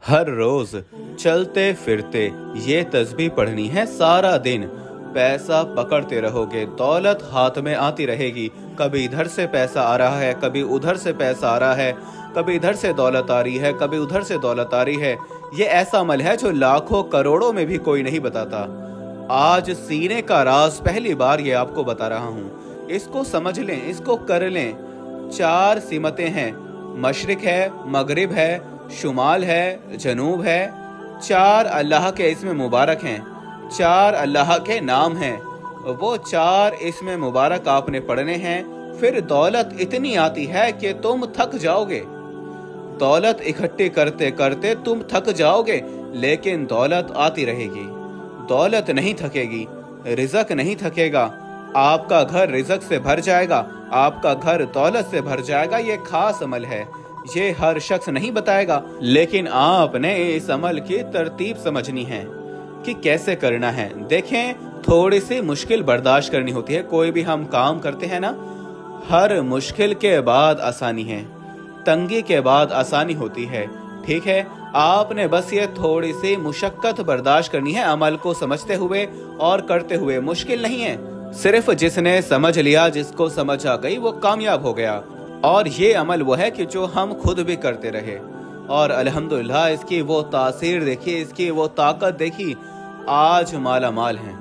हर रोज चलते फिरते ये तस्बीह पढ़नी है सारा दिन। पैसा पकड़ते रहोगे, दौलत हाथ में आती रहेगी। कभी इधर से पैसा आ रहा है, कभी उधर से पैसा आ रहा है, कभी इधर से दौलत आ रही है, कभी उधर से दौलत आ रही है। ये ऐसा अमल है जो लाखों करोड़ों में भी कोई नहीं बताता। आज सीने का राज पहली बार ये आपको बता रहा हूँ। इसको समझ लें, इसको कर लें। 4 सिमतें हैं, मशरिक है, मगरिब है, शुमाल है, जनूब है। 4 अल्लाह के इसमें मुबारक हैं, 4 अल्लाह के नाम हैं। वो 4 इसमें मुबारक आपने पढ़ने हैं। फिर दौलत इतनी आती है कि तुम थक जाओगे। दौलत इकट्ठी करते करते तुम थक जाओगे, लेकिन दौलत आती रहेगी। दौलत नहीं थकेगी, रिज़्क नहीं थकेगा। आपका घर रिज़्क से भर जाएगा, आपका घर दौलत से भर जाएगा। ये खास अमल है, ये हर शख्स नहीं बताएगा, लेकिन आपने इस अमल की तरतीब समझनी है कि कैसे करना है। देखें, थोड़ी सी मुश्किल बर्दाश्त करनी होती है। कोई भी हम काम करते हैं ना, हर मुश्किल के बाद आसानी है, तंगी के बाद आसानी होती है। ठीक है, आपने बस ये थोड़ी सी मुशक्कत बर्दाश्त करनी है, अमल को समझते हुए और करते हुए। मुश्किल नहीं है, सिर्फ जिसने समझ लिया, जिसको समझ आ गई, वो कामयाब हो गया। और ये अमल वो है कि जो हम खुद भी करते रहे, और अल्हम्दुलिल्लाह इसकी वो तासीर देखी, इसकी वो ताकत देखी। आज माला माल हैं,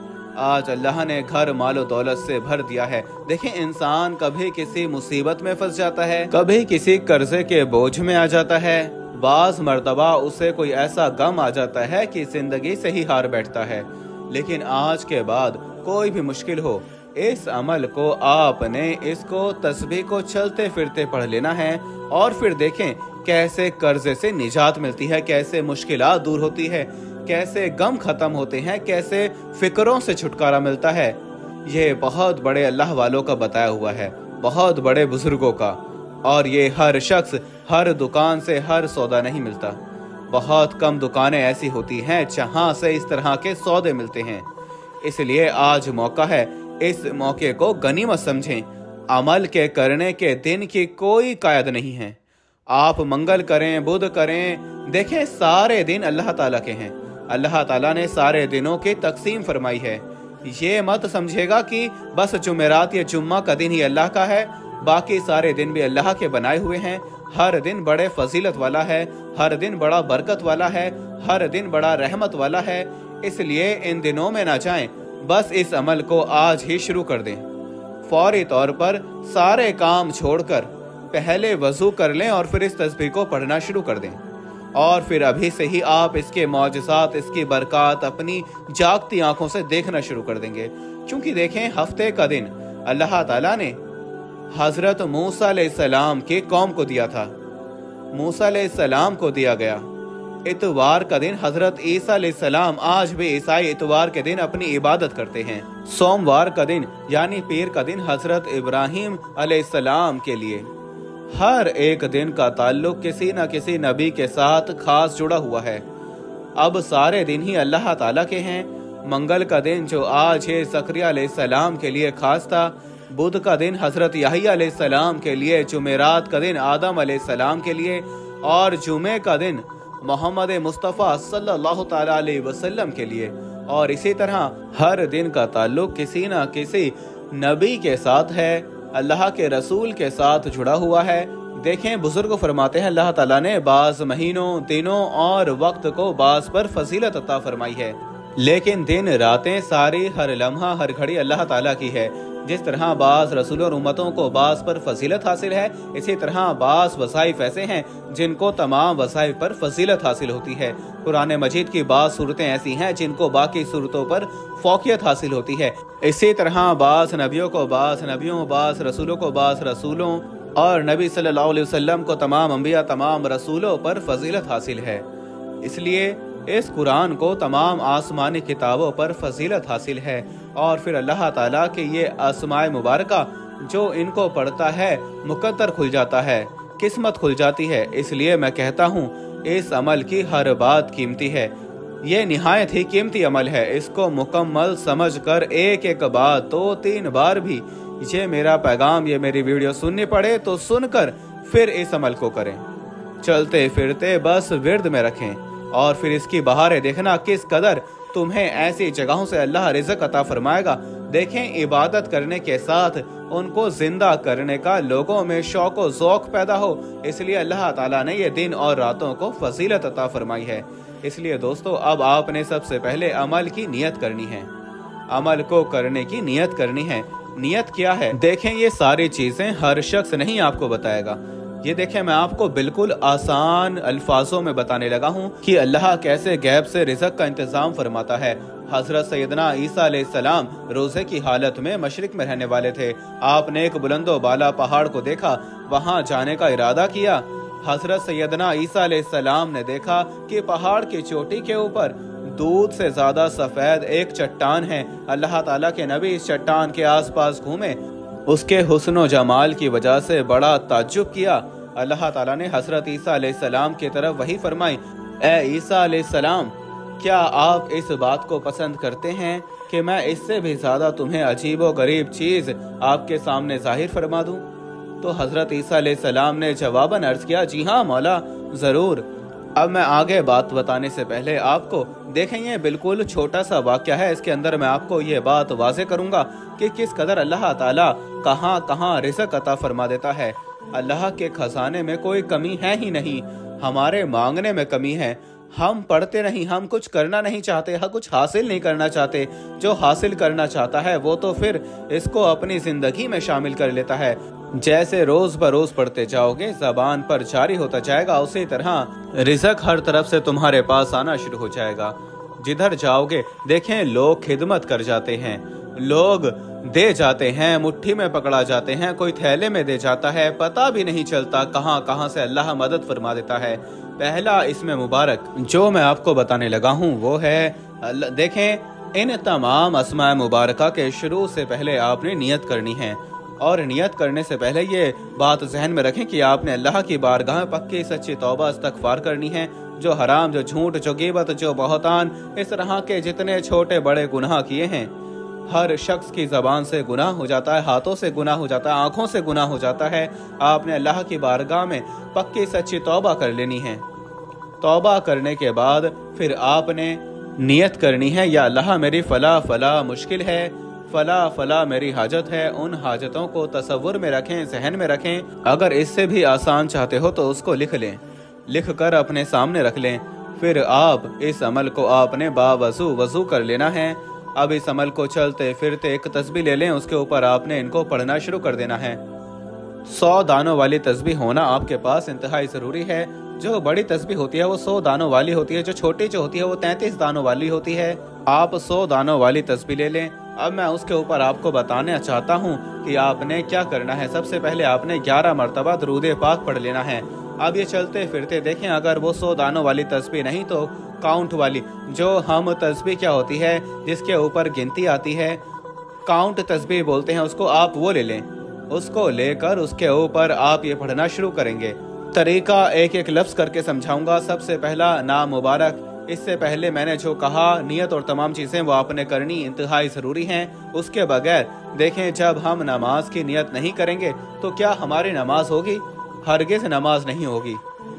आज अल्लाह ने घर मालो दौलत से भर दिया है। देखें, इंसान कभी किसी मुसीबत में फंस जाता है, कभी किसी कर्जे के बोझ में आ जाता है, बाज मर्तबा उसे कोई ऐसा गम आ जाता है कि जिंदगी से ही हार बैठता है। लेकिन आज के बाद कोई भी मुश्किल हो, इस अमल को आपने, इसको तस्बीह को चलते फिरते पढ़ लेना है। और फिर देखें कैसे कर्जे से निजात मिलती है, कैसे मुश्किलात दूर होती है, कैसे गम खत्म होते हैं, कैसे फिक्रों से छुटकारा मिलता है। ये बहुत बड़े अल्लाह वालों का बताया हुआ है, बहुत बड़े बुजुर्गों का। और ये हर शख्स, हर दुकान से हर सौदा नहीं मिलता। बहुत कम दुकानें ऐसी होती हैं जहां से इस तरह के सौदे मिलते हैं। इसलिए आज मौका है, इस मौके को गनीमत समझें। अमल के करने के दिन की कोई कायद नहीं है। आप मंगल करें, बुध करें, देखें सारे दिन अल्लाह ताला के हैं। अल्लाह ताला ने सारे दिनों की तकसीम फरमाई है। ये मत समझेगा कि बस जुमेरात या जुम्मा का दिन ही अल्लाह का है, बाकी सारे दिन भी अल्लाह के बनाए हुए हैं। हर दिन बड़े फजीलत वाला है, हर दिन बड़ा बरकत वाला है, हर दिन बड़ा रहमत वाला है। इसलिए इन दिनों में ना जाएं, बस इस अमल को आज ही शुरू कर दें। फौरी तौर पर सारे काम छोड़कर पहले वजू कर लें और फिर इस तस्बीह को पढ़ना शुरू कर दें। और फिर अभी से ही आप इसके मौजज़ात, इसकी बरकत अपनी जागती आंखों से देखना शुरू कर देंगे। क्योंकि देखें, हफ्ते का दिन अल्लाह ताला ने हजरत मूसा अलैहिस्सलाम की कौम को दिया था, मूसा अलैहिस्सलाम को दिया गया। इतवार का दिन हजरत ईसा अलैहिस्सलाम, आज भी ईसाई इतवार के दिन अपनी इबादत करते हैं। सोमवार का दिन यानी पीर का दिन हजरत इब्राहिम अलैहिस्सलाम के लिए। हर एक दिन का ताल्लुक किसी न किसी नबी के साथ खास जुड़ा हुआ है। अब सारे दिन ही अल्लाह ताला के हैं। मंगल का दिन जो आज है ज़करिया अलैहिस्सलाम के लिए खास था। बुध का दिन हजरत याहिया अलैहिस्सलाम के लिए। जुमेरात का दिन आदम अलैहिस्सलाम के लिए। और जुमे का दिन मोहम्मद मुस्तफ़ा सल्लल्लाहु ताला अलैहि वसल्लम के लिए। और इसी तरह हर दिन का ताल्लुक किसी न किसी नबी के साथ है, अल्लाह के रसूल के साथ जुड़ा हुआ है। देखें, बुजुर्ग फरमाते हैं अल्लाह ताला ने बाज़ महीनों, दिनों और वक्त को बाज़ पर फजीलत अता फरमाई है। लेकिन दिन रातें सारी, हर लम्हा हर घड़ी अल्लाह ताला की है। जिस तरह बाज़ रसूलों और उम्मतों को बाज़ पर फजीलत हासिल है, इसी तरह बाज़ वसाइफ ऐसे हैं जिनको तमाम वसाइफ पर फजीलत हासिल होती है। कुरान मजीद की बाज़ सूरतें ऐसी हैं जिनको बाकी सूरतों पर फौकियत हासिल होती है। इसी तरह बाज़ नबियों को बाज़ नबियों, बाज़ रसूलों को बाज़ रसूलों, और नबी सल्लल्लाहु अलैहि वसल्लम को तमाम अंबिया, तमाम रसूलों पर फजीलत हासिल है। इसलिए इस कुरान को तमाम आसमानी किताबों पर फजीलत हासिल है। और फिर अल्लाह ताला के ये अस्माए मुबारका, जो इनको पढ़ता है मुकद्दर खुल जाता है, किस्मत खुल जाती है। इसलिए मैं कहता हूँ, इस अमल की हर बात कीमती है। ये निहायत ही कीमती अमल है। इसको मुकम्मल समझकर एक एक बार 2-3 बार भी ये मेरा पैगाम, ये मेरी वीडियो सुननी पड़े तो सुनकर फिर इस अमल को करें। चलते फिरते बस विर्द में रखें, और फिर इसकी बहारें देखना किस कदर तुम्हें ऐसी जगहों से अल्लाह रिज़्क़ अता फरमाएगा। देखें, इबादत करने के साथ उनको जिंदा करने का लोगों में शौक व ज़ौक़ पैदा हो, इसलिए अल्लाह ताला ने ये दिन और रातों को फजीलत अता फरमाई है। इसलिए दोस्तों, अब आपने सबसे पहले अमल की नियत करनी है, अमल को करने की नियत करनी है। नियत क्या है? देखें, ये सारी चीजें हर शख्स नहीं आपको बताएगा। ये देखें, मैं आपको बिल्कुल आसान अल्फाजों में बताने लगा हूँ कि अल्लाह कैसे गैब से रिज़्क़ का इंतजाम फरमाता है। हजरत सैयदना ईसा अलैहिस्सलाम रोजे की हालत में मशरिक में रहने वाले थे। आपने एक बुलंदो बाला पहाड़ को देखा, वहां जाने का इरादा किया। हजरत सैयदना ईसा अलैहिस्सलाम ने देखा कि पहाड़ की चोटी के ऊपर दूध से ज्यादा सफेद एक चट्टान है। अल्लाह ताला के नबी इस चट्टान के आसपास घूमे, उसके हुस्न जमाल की वजह से बड़ा ताज्जुब किया। अल्लाह ताला ने हजरत ईसा अलैहिस्सलाम की तरफ वही फरमाई, ए ईसा अलैहिस्सलाम, क्या आप इस बात को पसंद करते हैं कि मैं इससे भी ज्यादा तुम्हें अजीब व गरीब चीज आपके सामने जाहिर फरमा दूं? तो हजरत ईसा अलैहिस्सलाम ने जवाबन अर्ज किया, जी हाँ मौला, जरूर। अब मैं आगे बात बताने से पहले आपको देखें, ये बिल्कुल छोटा सा वाक़या है, इसके अंदर मैं आपको ये बात वाज़े करूंगा कि किस कदर अल्लाह ताला कहाँ कहाँ रिज़्क़ अता फरमा देता है। अल्लाह के खजाने में कोई कमी है ही नहीं, हमारे मांगने में कमी है। हम पढ़ते नहीं, हम कुछ करना नहीं चाहते, हम कुछ हासिल नहीं करना चाहते। जो हासिल करना चाहता है वो तो फिर इसको अपनी जिंदगी में शामिल कर लेता है। जैसे रोज बरोज पढ़ते जाओगे, जबान पर जारी होता जाएगा, उसी तरह रिज़्क़ हर तरफ से तुम्हारे पास आना शुरू हो जाएगा। जिधर जाओगे देखें, लोग खिदमत कर जाते हैं, लोग दे जाते हैं, मुट्ठी में पकड़ा जाते हैं, कोई थैले में दे जाता है, पता भी नहीं चलता कहाँ कहाँ से अल्लाह मदद फरमा देता है। पहला इसमें मुबारक जो मैं आपको बताने लगा हूँ वो है, देखें, इन तमाम अस्माए मुबारका के शुरू से पहले आपने नियत करनी है, और नियत करने से पहले ये बात जहन में रखें कि आपने अल्लाह की बारगाह में पक्की सच्ची तौबा इस्तग़फ़ार करनी है। जो हराम, जो झूठ, जो ग़ीबत, जो बहतान, इस तरह के जितने छोटे बड़े गुनाह किए हैं, हर शख्स की ज़बान से गुनाह हो जाता है, हाथों से गुनाह हो जाता है, आंखों से गुनाह हो जाता है। आपने अल्लाह की बारगाह में पक्की सच्ची तौबा कर लेनी है। तौबा करने के बाद फिर आपने नियत करनी है, या अल्लाह मेरी फला फला मुश्किल है, फला फला मेरी हाजत है। उन हाजतों को तसव्वुर में रखें, जहन में रखें। अगर इससे भी आसान चाहते हो तो उसको लिख लें, लिख कर अपने सामने रख लें। फिर आप इस अमल को आपने वज़ू कर लेना है। अब इस अमल को चलते फिरते एक तस्बीह ले लें, उसके ऊपर आपने इनको पढ़ना शुरू कर देना है। 100 दानों वाली तस्बीह होना आपके पास इंतहाई ज़रूरी है। जो बड़ी तस्बीह होती है वो 100 दानों वाली होती है, जो छोटी जो होती है वो 33 दानों वाली होती है। आप 100 दानों वाली तस्बीह ले लें। अब मैं उसके ऊपर आपको बताना चाहता हूँ कि आपने क्या करना है। सबसे पहले आपने 11 मरतबा दरूद पाक पढ़ लेना है। अब ये चलते फिरते देखें, अगर वो 100 दानों वाली तस्बीह नहीं तो काउंट वाली, जो हम तस्बीह क्या होती है जिसके ऊपर गिनती आती है, काउंट तस्बीह बोलते हैं उसको, आप वो ले लें। उसको लेकर उसके ऊपर आप ये पढ़ना शुरू करेंगे। तरीका एक एक लफ्ज करके समझाऊंगा। सबसे पहला नाम मुबारक। इससे पहले मैंने जो कहा, नियत और तमाम चीज़ें वो आपने करनी इंतहाई ज़रूरी हैं। उसके बगैर देखें, जब हम नमाज की नियत नहीं करेंगे तो क्या हमारी नमाज होगी? हरगिज़ नमाज नहीं होगी।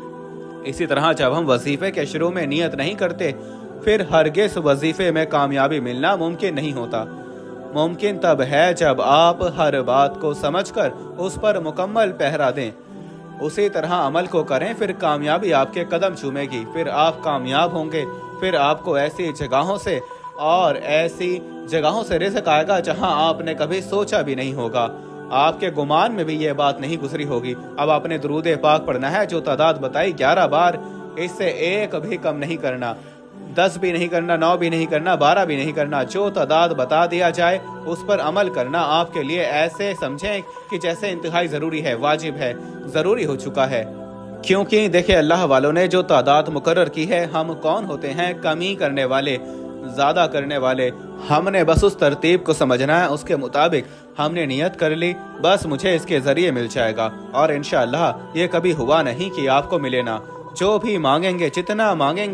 इसी तरह जब हम वजीफे के शुरू में नियत नहीं करते, फिर हरगिज़ वजीफे में कामयाबी मिलना मुमकिन नहीं होता। मुमकिन तब है जब आप हर बात को समझकर उस पर मुकम्मल पहरा दें, उसी तरह अमल को करें, फिर कामयाबी आपके कदम चूमेगी, फिर आप कामयाब होंगे। फिर आपको ऐसी जगहों से और ऐसी जगहों से रिज़्क़ आएगा जहां आपने कभी सोचा भी नहीं होगा। आपके गुमान में भी ये बात नहीं गुजरी होगी। अब आपने दरूद पाक पढ़ना है, जो तादाद बताई 11 बार, इससे एक भी कम नहीं करना, 10 भी नहीं करना, 9 भी नहीं करना, 12 भी नहीं करना। जो तादाद बता दिया जाए उस पर अमल करना आपके लिए ऐसे समझें कि जैसे इंतहाई ज़रूरी है, वाजिब है, ज़रूरी हो चुका है। क्योंकि देखिए, अल्लाह वालों ने जो तादाद मुकर्रर की है, हम कौन होते हैं कमी करने वाले, ज़्यादा करने वाले। हमने बस उस तरतीब को समझना है, उसके मुताबिक हमने नियत कर ली, बस मुझे इसके ज़रिए मिल जाएगा। और इंशाअल्लाह ये कभी हुआ नहीं कि आपको मिले ना। जो भी मांगेंगे, जितना मांगेंगे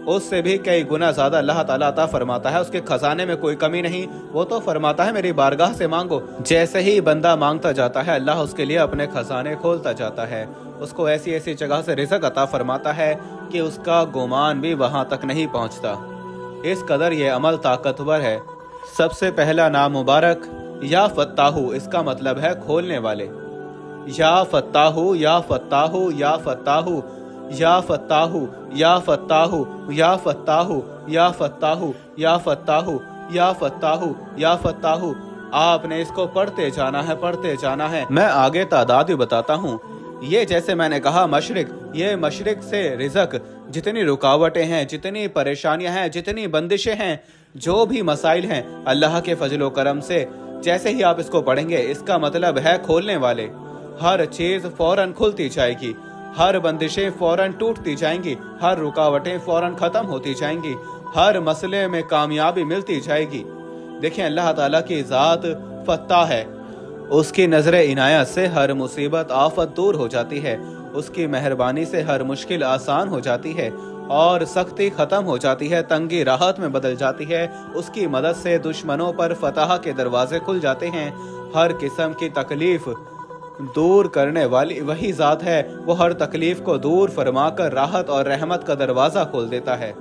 उससे भी कई गुना ज्यादा अल्लाह ताला अता फरमाता है। उसके खजाने में कोई कमी नहीं। वो तो फरमाता है मेरी बारगाह से मांगो। जैसे ही बंदा मांगता जाता है अल्लाह उसके लिए अपने खजाने खोलता जाता है। उसको ऐसी ऐसी जगह से रिज़्क़ अता फरमाता है कि उसका गुमान भी वहां तक नहीं पहुंचता। इस कदर ये अमल ताकतवर है। सबसे पहला नाम मुबारक या फत्ताहू, इसका मतलब है खोलने वाले। या फत्ताहू, या फत्ताहू, या फत्ताहू, या फत्ताहू, या फत्ताहू, या फत्ताहू, या फत्ताहू, या फत्ताहू, या फत्ताहू, या फत्ताहू। आपने इसको पढ़ते जाना है, पढ़ते जाना है। मैं आगे तादाद भी बताता हूँ। ये जैसे मैंने कहा मशरिक, ये मशरिक से रिज़्क़, जितनी रुकावटें हैं, जितनी परेशानियां हैं, जितनी बंदिशें हैं, जो भी मसाइल हैं, अल्लाह के फजलो करम से जैसे ही आप इसको पढ़ेंगे, इसका मतलब है खोलने वाले। हर चीज फौरन खुलती जाएगी, हर बंदिशें फौरन टूटती जाएंगी, हर रुकावटें फौरन खत्म होती जाएंगी, हर मसले में कामयाबी मिलती जाएगी। देखिए अल्लाह ताला की ज़ात फत्ता है। उसकी नजर इनायत से हर मुसीबत आफत दूर हो जाती है। उसकी मेहरबानी से हर मुश्किल आसान हो जाती है और सख्ती खत्म हो जाती है, तंगी राहत में बदल जाती है। उसकी मदद से दुश्मनों पर फतह के दरवाजे खुल जाते हैं। हर किस्म की तकलीफ दूर करने वाली वही ज़ात है। वो हर तकलीफ को दूर फरमाकर राहत और रहमत का दरवाजा खोल देता है।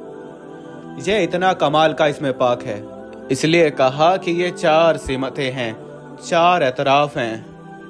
ये इतना कमाल का इसमें पाक है, इसलिए कहा कि ये चार सिमतें हैं, चार एतराफ हैं।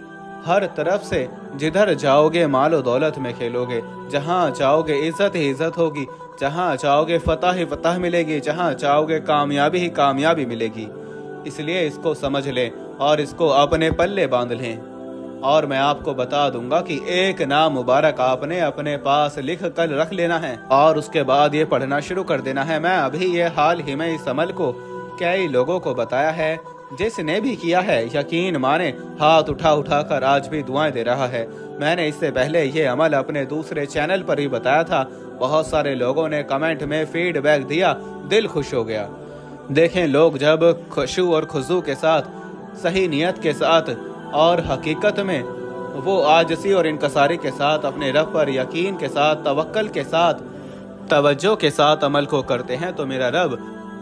हर तरफ से जिधर जाओगे मालो दौलत में खेलोगे, जहाँ जाओगे इज्जत ही इज्जत होगी, जहाँ जाओगे फतह ही फतह मिलेगी, जहाँ जाओगे कामयाबी ही कामयाबी मिलेगी। इसलिए इसको समझ लें और इसको अपने पल्ले बांध लें। और मैं आपको बता दूंगा कि एक नाम मुबारक आपने अपने पास लिख कर रख लेना है और उसके बाद ये पढ़ना शुरू कर देना है। मैं अभी ये हाल ही में इस अमल को कई लोगों को बताया है। जिसने भी किया है यकीन माने हाथ उठा उठा कर आज भी दुआएं दे रहा है। मैंने इससे पहले ये अमल अपने दूसरे चैनल पर भी बताया था। बहुत सारे लोगों ने कमेंट में फीडबैक दिया, दिल खुश हो गया। देखें, लोग जब खुशू और खुजू के साथ, सही नियत के साथ और हकीकत में वो आजसी और इनकसारी के साथ अपने रब पर यकीन के साथ, तवक्कल के साथ, तवज्जो के साथ अमल को करते हैं तो मेरा रब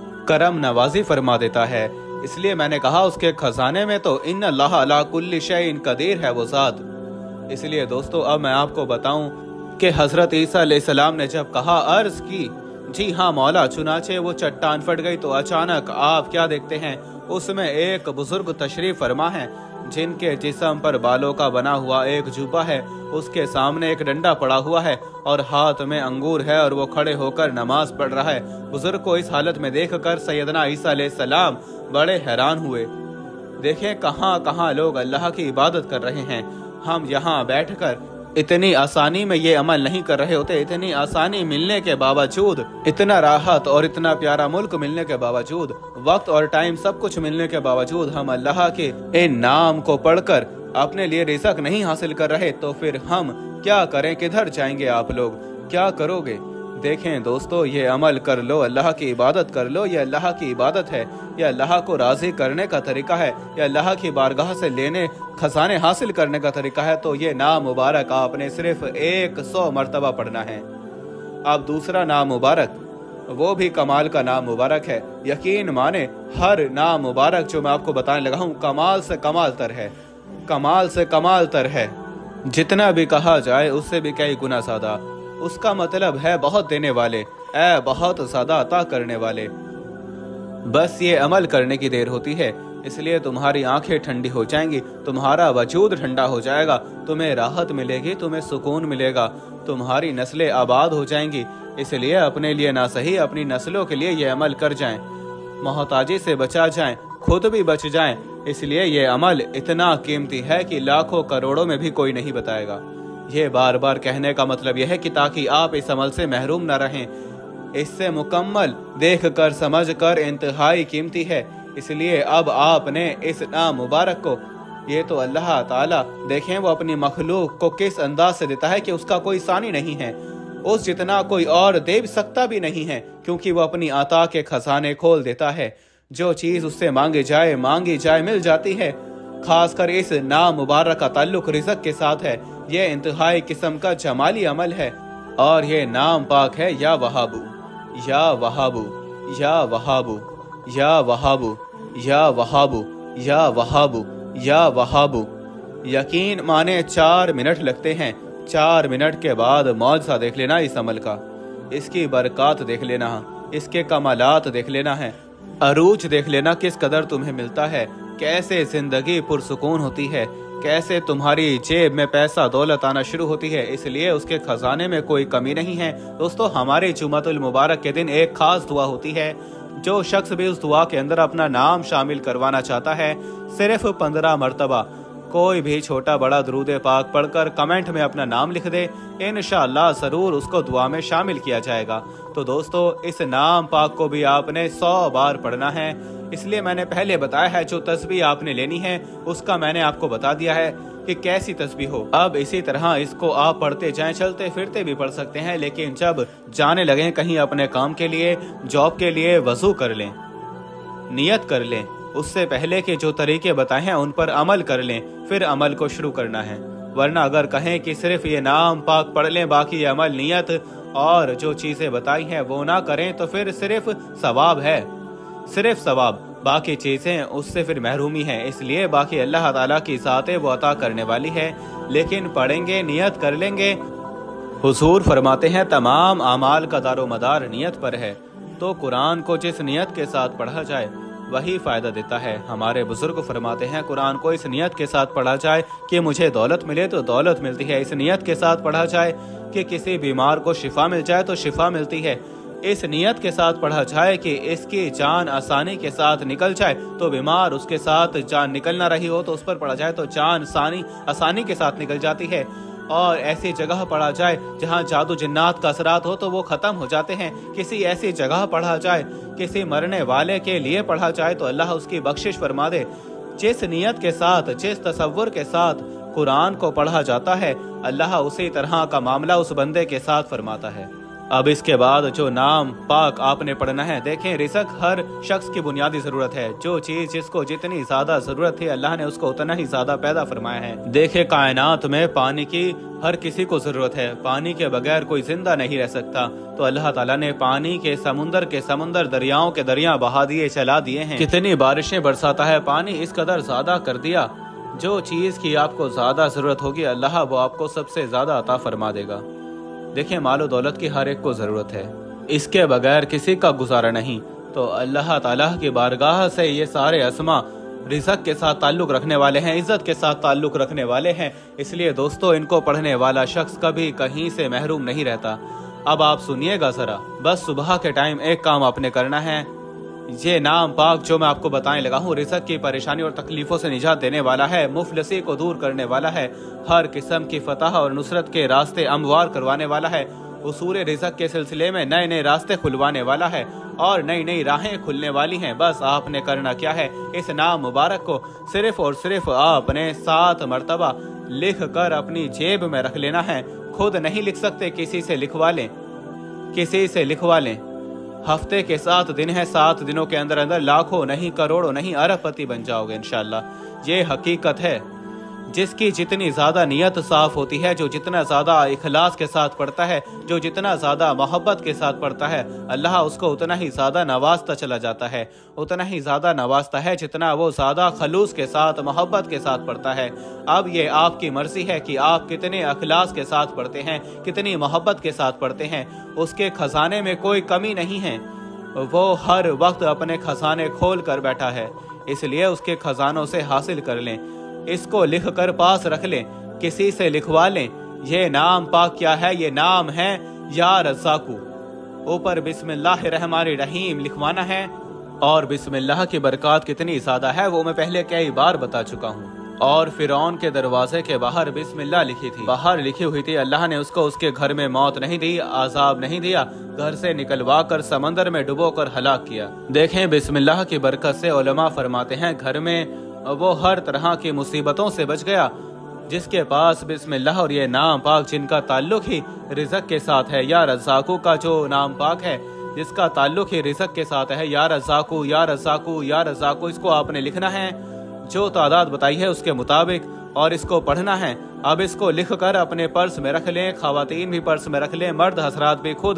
करम नवाजी फरमा देता है। इसलिए मैंने कहा उसके खजाने में तो इन्न अल्लाह अला कुल्ली शैइन कदीर है वो ज़ात। इसलिए दोस्तों अब मैं आपको बताऊं कि हजरत ईसा अलैहिस्सलाम ने जब कहा अर्ज की, जी हाँ मौला, चुनाचे वो चट्टान फट गई तो अचानक आप क्या देखते हैं, उसमें एक बुजुर्ग तशरीफ फरमा है जिनके जिस्म पर बालों का बना हुआ एक जुब्बा है। उसके सामने एक डंडा पड़ा हुआ है और हाथ में अंगूर है और वो खड़े होकर नमाज पढ़ रहा है। बुजुर्ग को इस हालत में देखकर सैयदना ईसा अलैहिस्सलाम बड़े हैरान हुए। देखें कहाँ कहाँ लोग अल्लाह की इबादत कर रहे हैं। हम यहाँ बैठकर इतनी आसानी में ये अमल नहीं कर रहे होते। इतनी आसानी मिलने के बावजूद, इतना राहत और इतना प्यारा मुल्क मिलने के बावजूद, वक्त और टाइम सब कुछ मिलने के बावजूद हम अल्लाह के इन नाम को पढ़कर अपने लिए रिज़्क़ नहीं हासिल कर रहे, तो फिर हम क्या करें? किधर जाएंगे? आप लोग क्या करोगे? देखें दोस्तों, ये अमल कर लो, अल्लाह की इबादत कर लो। ये अल्लाह की इबादत है, ये अल्लाह को राज़ी करने का तरीका है, ये अल्लाह की बारगाह से लेने खजाने हासिल करने का तरीका है। तो ये नाम मुबारक आपने सिर्फ 100 मरतबा पढ़ना है। अब दूसरा नाम मुबारक, वो भी कमाल का नाम मुबारक है। यकीन माने हर नाम मुबारक जो मैं आपको बताने लगा हूँ कमाल से कमाल तर है, कमाल से कमाल तर है। जितना भी कहा जाए उससे भी कई गुना ज्यादा। उसका मतलब है बहुत देने वाले, बहुत ज्यादा अता करने वाले। बस ये अमल करने की देर होती है, इसलिए तुम्हारी आंखें ठंडी हो जाएंगी, तुम्हारा वजूद ठंडा हो जाएगा, तुम्हें राहत मिलेगी, तुम्हें सुकून मिलेगा, तुम्हारी नस्लें आबाद हो जाएंगी। इसलिए अपने लिए ना सही, अपनी नस्लों के लिए ये अमल कर जाएं, मोहताजी से बचा जाएं, खुद भी बच जाएं। इसलिए ये अमल इतना कीमती है कि लाखों करोड़ों में भी कोई नहीं बताएगा। ये बार बार कहने का मतलब यह है कि ताकि आप इस अमल से महरूम न रहें। इससे मुकम्मल देख कर समझ कर इंतहाई कीमती है। इसलिए अब आपने इस नाम मुबारक को, ये तो अल्लाह ताला देखें वो अपनी मखलूक को किस अंदाज से देता है कि उसका कोई सानी नहीं है, उस जितना कोई और दे सकता भी नहीं है, क्योंकि वो अपनी अता के खजाने खोल देता है। जो चीज उससे मांगी जाए मिल जाती है। खासकर इस नाम मुबारक का ताल्लुक रिज़्क़ के साथ है। ये इंतहाई किस्म का जमाली अमल है और ये नाम पाक है या वहाबू। या वहाबू, या वहाबू, या वहाबू, या वहाबू, या वहाबू, या वहाबू। यकीन माने 4 मिनट लगते हैं। 4 मिनट के बाद मौजज़ा देख लेना इस अमल का, इसकी बरक़ात देख लेना, इसके कमालात देख लेना है, अरूज देख लेना किस कदर तुम्हें मिलता है, कैसे ज़िंदगी पुरसुकून होती है, कैसे तुम्हारी जेब में पैसा दौलत आना शुरू होती है। इसलिए उसके खजाने में कोई कमी नहीं है। दोस्तों, हमारे जुमातुल मुबारक के दिन एक खास दुआ होती है। जो शख्स भी उस दुआ के अंदर अपना नाम शामिल करवाना चाहता है, सिर्फ 15 मरतबा कोई भी छोटा बड़ा दरूद पाक पढ़कर कमेंट में अपना नाम लिख दे, इंशाअल्लाह ज़रूर उसको दुआ में शामिल किया जाएगा। तो दोस्तों, इस नाम पाक को भी आपने 100 बार पढ़ना है। इसलिए मैंने पहले बताया है, जो तस्बीह आपने लेनी है उसका मैंने आपको बता दिया है कि कैसी तस्बीह हो। अब इसी तरह इसको आप पढ़ते जाएं, चलते फिरते भी पढ़ सकते हैं, लेकिन जब जाने लगे कहीं अपने काम के लिए, जॉब के लिए, वजू कर लें, नियत कर लें, उससे पहले के जो तरीके बताए हैं उन पर अमल कर लें, फिर अमल को शुरू करना है। वरना अगर कहें कि सिर्फ ये नाम पाक पढ़ लें, बाकी अमल, नियत और जो चीज़ें बताई हैं वो ना करें, तो फिर सिर्फ सवाब है, सिर्फ सवाब, बाकी चीज़ें उससे फिर महरूमी है। इसलिए बाकी अल्लाह ताला की ज़ात वो अता करने वाली है, लेकिन पढ़ेंगे, नियत कर लेंगे। हुजूर फरमाते हैं तमाम आमाल का दारो मदार नियत पर है, तो कुरान को जिस नियत के साथ पढ़ा जाए वही फ़ायदा देता है। हमारे बुजुर्ग फरमाते हैं कुरान को इस नियत के साथ पढ़ा जाए कि मुझे दौलत मिले तो दौलत मिलती है, इस नियत के साथ पढ़ा जाए कि किसी बीमार को शिफा मिल जाए तो शिफा मिलती है, इस नियत के साथ पढ़ा जाए कि इसकी जान आसानी के साथ निकल जाए तो बीमार उसके साथ जान निकल ना रही हो तो उस पर पढ़ा जाए तो जान आसानी के साथ निकल जाती है। और ऐसी जगह पढ़ा जाए जहाँ जादू जिन्नात का असरात हो तो वो ख़त्म हो जाते हैं। किसी ऐसी जगह पढ़ा जाए, किसी मरने वाले के लिए पढ़ा जाए तो अल्लाह उसकी बख्शिश फरमा दे। जिस नियत के साथ, जिस तसव्वुर के साथ कुरान को पढ़ा जाता है, अल्लाह उसी तरह का मामला उस बंदे के साथ फरमाता है। अब इसके बाद जो नाम पाक आपने पढ़ना है, देखें रिज़्क हर शख्स की बुनियादी ज़रूरत है। जो चीज़ जिसको जितनी ज़्यादा ज़रूरत थी अल्लाह ने उसको उतना ही ज़्यादा पैदा फरमाया है। देखें कायनात में पानी की हर किसी को ज़रूरत है, पानी के बगैर कोई जिंदा नहीं रह सकता। तो अल्लाह ताला ने पानी के समुंदर, दरियाओं के दरिया बहा दिए, चला दिए हैं। कितनी बारिशें बरसाता है पानी, इस कदर ज़्यादा कर दिया। जो चीज़ की आपको ज़्यादा ज़रूरत होगी अल्लाह वो आपको सबसे ज़्यादा अता फरमा देगा। देखिए मालो दौलत की हर एक को ज़रूरत है, इसके बगैर किसी का गुजारा नहीं। तो अल्लाह ताला की बारगाह से ये सारे अस्मा रिज़्क के साथ ताल्लुक़ रखने वाले हैं, इज़्ज़त के साथ ताल्लुक़ रखने वाले हैं। इसलिए दोस्तों, इनको पढ़ने वाला शख्स कभी कहीं से महरूम नहीं रहता। अब आप सुनिएगा ज़रा, बस सुबह के टाइम एक काम आपने करना है। ये नाम पाक जो मैं आपको बताने लगा हूँ, रिज़्क की परेशानी और तकलीफ़ों से निजात देने वाला है, मुफलसी को दूर करने वाला है, हर किस्म की फतह और नुसरत के रास्ते हमवार करवाने वाला है, उसूल रिज़्क के सिलसिले में नए नए रास्ते खुलवाने वाला है और नई नई राहें खुलने वाली हैं। बस आपने करना क्या है, इस नाम मुबारक को सिर्फ और सिर्फ आपने 7 मरतबा लिख कर अपनी जेब में रख लेना है। खुद नहीं लिख सकते, किसी से लिखवा लें, किसी से लिखवा लें। हफ्ते के 7 दिन है, 7 दिनों के अंदर अंदर लाखों नहीं, करोड़ों नहीं, अरबपति बन जाओगे इंशाअल्लाह। ये हकीकत है। जिसकी जितनी ज़्यादा नियत साफ़ होती है, जो जितना ज़्यादा इखलास के साथ पढ़ता है, जो जितना ज़्यादा मोहब्बत के साथ पढ़ता है, अल्लाह उसको उतना ही ज़्यादा नवाजता चला जाता है, उतना ही ज़्यादा नवाजता है जितना वो ज़्यादा खलूस के साथ, मोहब्बत के साथ पढ़ता है। अब ये आपकी मर्ज़ी है कि आप कितने इखलास के साथ पढ़ते हैं, कितनी मोहब्बत के साथ पढ़ते हैं। उसके खजाने में कोई कमी नहीं है, वो हर वक्त अपने खजाने खोल कर बैठा है, इसलिए उसके खजानों से हासिल कर लें। इसको लिख कर पास रख लें, किसी से लिखवा लें। ये नाम पाक क्या है? ये नाम है या रज़्ज़ाक़ू। ऊपर बिस्मिल्लाहिर्रहमानिर्रहीम लिखवाना है और बिस्मिल्लाह की बरकत कितनी ज़्यादा है वो मैं पहले कई बार बता चुका हूँ। और फिरौन के दरवाजे के बाहर बिस्मिल्लाह लिखी थी, बाहर लिखी हुई थी। अल्लाह ने उसको उसके घर में मौत नहीं दी, आज़ाब नहीं दिया, घर से निकलवा कर समंदर में डुबो कर हलाक किया। देखें बिस्मिल्लाह की बरकत से उलमा फरमाते हैं घर में वो हर तरह की मुसीबतों से बच गया। जिसके पास बिस्मिल्लाह और ये नाम पाक जिनका ताल्लुक ही रिज़्क के साथ है, या रज़्ज़ाक़ू का जो नाम पाक है जिसका ताल्लुक ही रिज़्क के साथ है, या रज़्ज़ाक़ू, या रज़्ज़ाक़ू, या रज़्ज़ाक़ू, इसको आपने लिखना है जो तादाद बताई है उसके मुताबिक और इसको पढ़ना है। अब इसको लिख कर अपने पर्स में रख लें, ख़वातीन भी पर्स में रख लें, मर्द हजरात भी खुद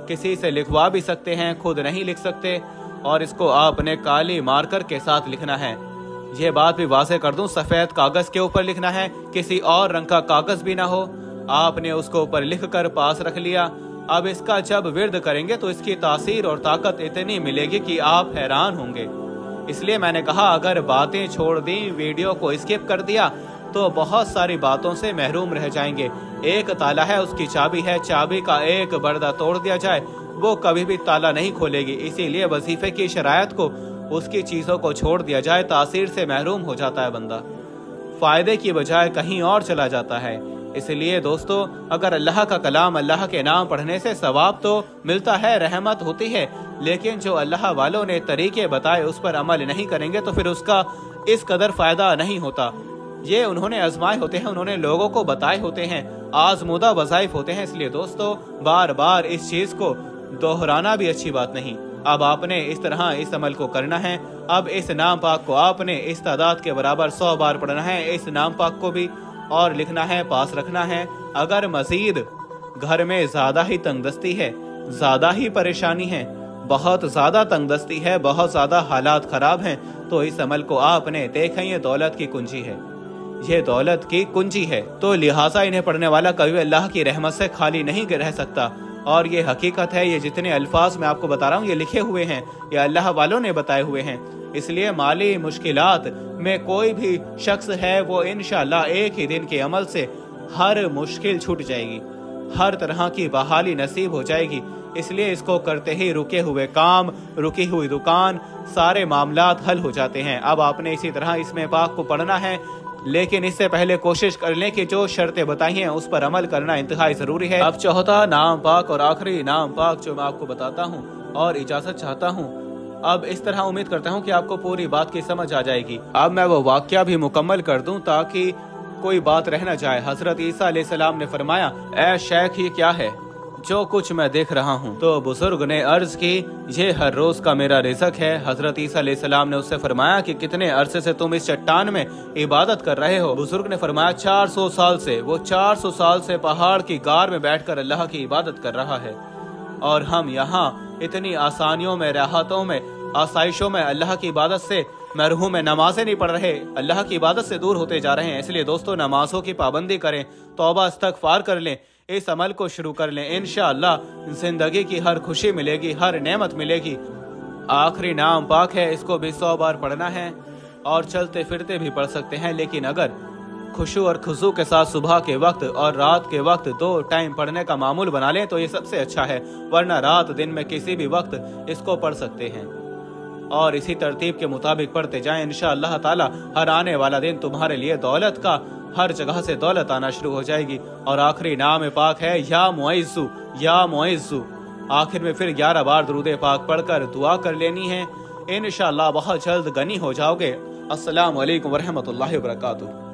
किसी से लिखवा भी सकते हैं, खुद नहीं लिख सकते, और इसको आपने काली मार्कर के साथ लिखना है। ये बात भी वाज़ेह कर दूं, सफ़ेद कागज़ के ऊपर लिखना है, किसी और रंग का कागज़ भी ना हो। आपने उसको ऊपर लिख कर पास रख लिया। अब इसका जब विर्द करेंगे तो इसकी तासीर और ताकत इतनी मिलेगी कि आप हैरान होंगे। इसलिए मैंने कहा अगर बातें छोड़ दी, वीडियो को स्किप कर दिया तो बहुत सारी बातों से महरूम रह जाएंगे। एक ताला है, उसकी चाबी है, चाबी का एक बर्दा तोड़ दिया जाए वो कभी भी ताला नहीं खोलेगी। इसीलिए वजीफे की शरायत को, उसकी चीज़ों को छोड़ दिया जाए, तासीर से महरूम हो जाता है बंदा, फ़ायदे की बजाय कहीं और चला जाता है। इसलिए दोस्तों, अगर अल्लाह का कलाम, अल्लाह के नाम पढ़ने से सवाब तो मिलता है, रहमत होती है, लेकिन जो अल्लाह वालों ने तरीके बताए उस पर अमल नहीं करेंगे तो फिर उसका इस कदर फ़ायदा नहीं होता। ये उन्होंने आजमाए होते हैं, उन्होंने लोगों को बताए होते हैं, आजमूदा वज़ाइफ होते हैं। इसलिए दोस्तों, बार बार इस चीज़ को दोहराना भी अच्छी बात नहीं। अब आपने इस तरह इस अमल को करना है। अब इस नाम पाक को आपने इस तादाद के बराबर 100 बार पढ़ना है, इस नाम पाक को भी, और लिखना है, पास रखना है। अगर मजीद घर में ज़्यादा ही तंगदस्ती है, ज़्यादा ही परेशानी है, बहुत ज़्यादा तंगदस्ती है, बहुत ज़्यादा हालात ख़राब हैं, तो इस अमल को आपने, देखें ये दौलत की कुंजी है, ये दौलत की कुंजी है, तो लिहाजा इन्हें पढ़ने वाला कभी अल्लाह की रहमत से खाली नहीं रह सकता। और ये हकीकत है, ये जितने अल्फाज मैं आपको बता रहा हूँ ये लिखे हुए हैं, ये अल्लाह वालों ने बताए हुए हैं। इसलिए माली मुश्किलात में कोई भी शख्स है वो इंशाअल्लाह एक ही दिन के अमल से हर मुश्किल छूट जाएगी, हर तरह की बहाली नसीब हो जाएगी। इसलिए इसको करते ही रुके हुए काम, रुकी हुई दुकान, सारे मामलात हल हो जाते हैं। अब आपने इसी तरह इसमें पाक को पढ़ना है, लेकिन इससे पहले कोशिश कर लें कि जो शर्तें बताई हैं उस पर अमल करना इंतहाई ज़रूरी है। अब चौथा नाम पाक और आखिरी नाम पाक जो मैं आपको बताता हूँ और इजाज़त चाहता हूँ। अब इस तरह उम्मीद करता हूँ कि आपको पूरी बात की समझ आ जाएगी। अब मैं वो वाक़या भी मुकम्मल कर दूँ ताकि कोई बात रह न जाए। हज़रत ईसा अलैहिस्सलाम ने फरमाया, ऐ शेख ये क्या है जो कुछ मैं देख रहा हूँ? तो बुजुर्ग ने अर्ज की, ये हर रोज का मेरा रिज़्क है। हजरत ईसा अलैहिस्सलाम ने उससे फरमाया कि कितने अरसे से तुम इस चट्टान में इबादत कर रहे हो? बुजुर्ग ने फरमाया 400 साल से। वो 400 साल से पहाड़ की गार में बैठकर अल्लाह की इबादत कर रहा है, और हम यहाँ इतनी आसानियों में, राहतों में, आसाइशों में अल्लाह की इबादत से मरहूम है, नमाजें नहीं पढ़ रहे, अल्लाह की इबादत से दूर होते जा रहे हैं। इसलिए दोस्तों, नमाजों की पाबंदी करें, तौबा इस्तगफार कर लें, इस अमल को शुरू कर लें। इंशाअल्लाह जिंदगी की हर खुशी मिलेगी, हर नेमत मिलेगी। आखिरी नाम पाक है, इसको भी 100 बार पढ़ना है और चलते फिरते भी पढ़ सकते हैं, लेकिन अगर खुशू और खुशू के साथ सुबह के वक्त और रात के वक्त 2 टाइम पढ़ने का मामूल बना लें तो ये सबसे अच्छा है, वरना रात दिन में किसी भी वक्त इसको पढ़ सकते हैं। और इसी तरतीब के मुताबिक पढ़ते जाएं। इंशाअल्लाह ताला हर आने वाला दिन तुम्हारे लिए दौलत का, हर जगह से दौलत आना शुरू हो जाएगी। और आखिरी नाम पाक है या मुइज़्ज़ु, या मुइज़्ज़ु। आखिर में फिर 11 बार दुरूद पाक पढ़कर दुआ कर लेनी है। इंशाअल्लाह बहुत जल्द गनी हो जाओगे। अस्सलामु अलैकुम वरहमतुल्लाहि वबरकातुहू।